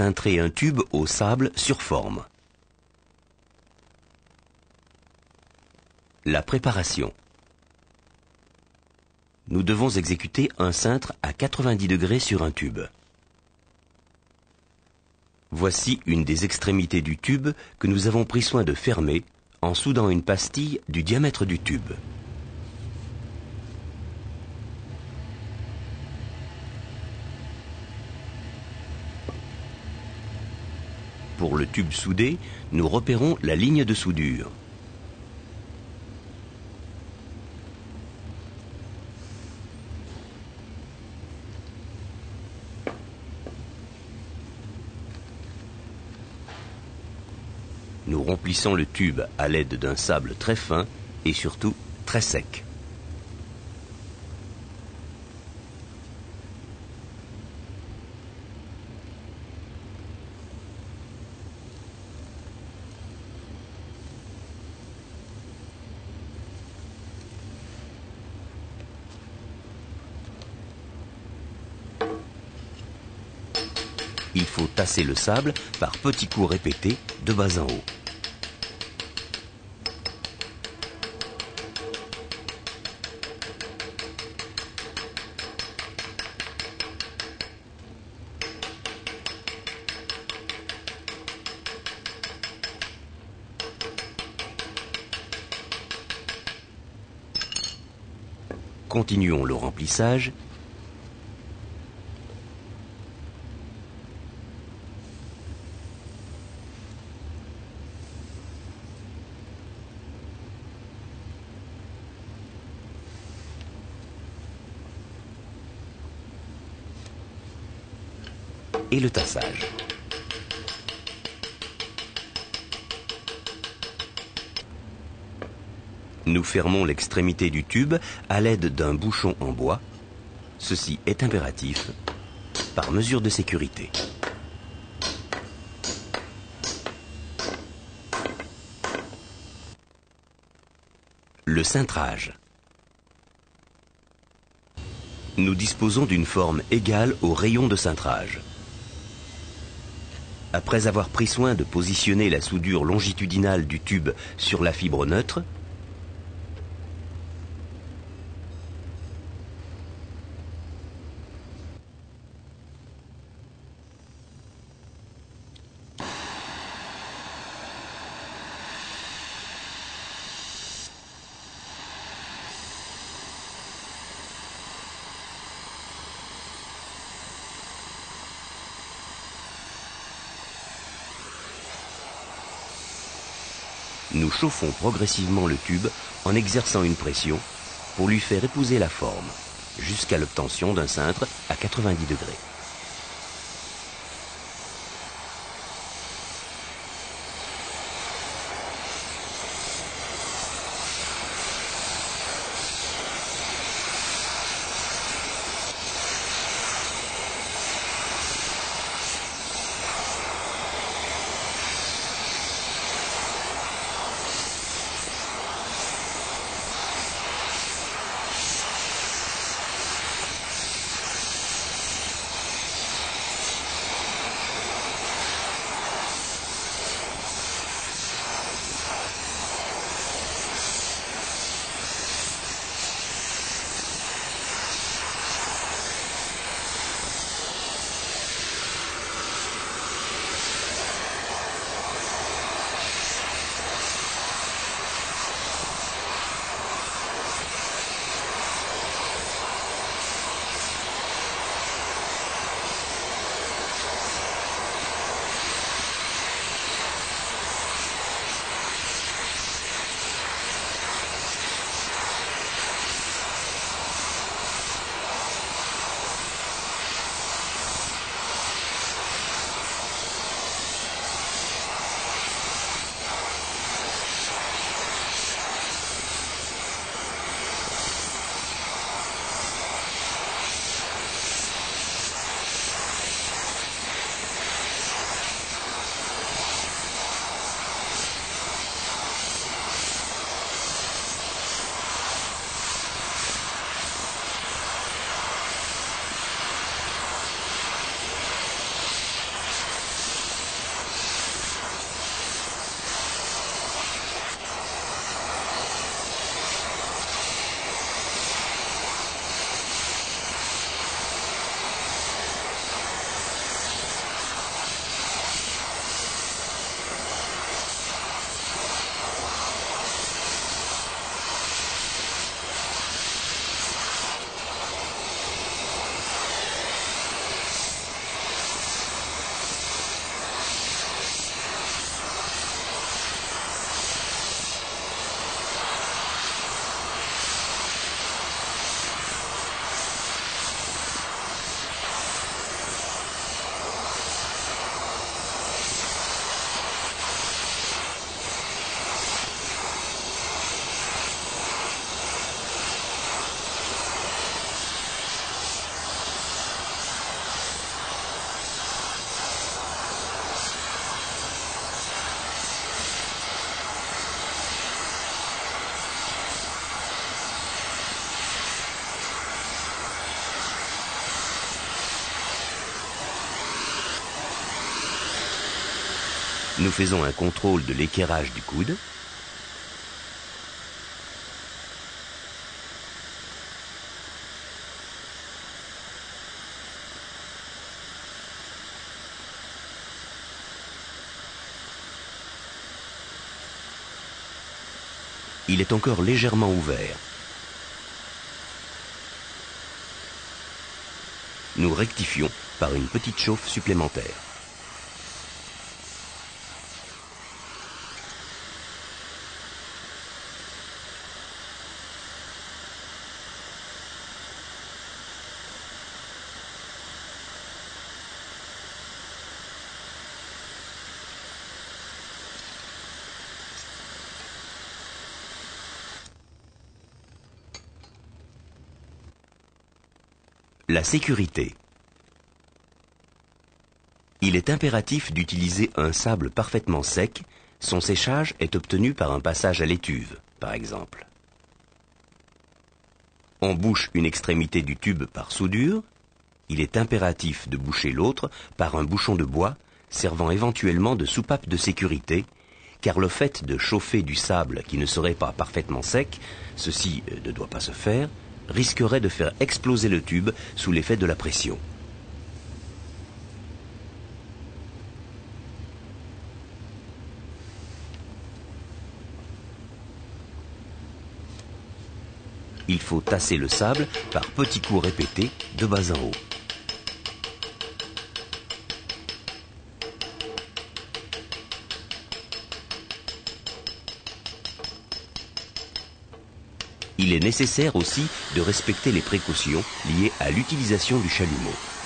cintrer un tube au sable sur forme. La préparation. Nous devons exécuter un cintre à 90 degrés sur un tube. Voici une des extrémités du tube que nous avons pris soin de fermer en soudant une pastille du diamètre du tube. Pour le tube soudé, nous repérons la ligne de soudure. Nous remplissons le tube à l'aide d'un sable très fin et surtout très sec. Il faut tasser le sable par petits coups répétés de bas en haut. Continuons le remplissage. Et le tassage. Nous fermons l'extrémité du tube à l'aide d'un bouchon en bois. Ceci est impératif, par mesure de sécurité. Le cintrage. Nous disposons d'une forme égale aux rayons de cintrage. Après avoir pris soin de positionner la soudure longitudinale du tube sur la fibre neutre, nous chauffons progressivement le tube en exerçant une pression pour lui faire épouser la forme, jusqu'à l'obtention d'un cintre à 90 degrés. Nous faisons un contrôle de l'équerrage du coude. Il est encore légèrement ouvert. Nous rectifions par une petite chauffe supplémentaire. La sécurité. Il est impératif d'utiliser un sable parfaitement sec. Son séchage est obtenu par un passage à l'étuve, par exemple. On bouche une extrémité du tube par soudure. Il est impératif de boucher l'autre par un bouchon de bois, servant éventuellement de soupape de sécurité, car le fait de chauffer du sable qui ne serait pas parfaitement sec, ceci ne doit pas se faire, risquerait de faire exploser le tube sous l'effet de la pression. Il faut tasser le sable par petits coups répétés de bas en haut. Il est nécessaire aussi de respecter les précautions liées à l'utilisation du chalumeau.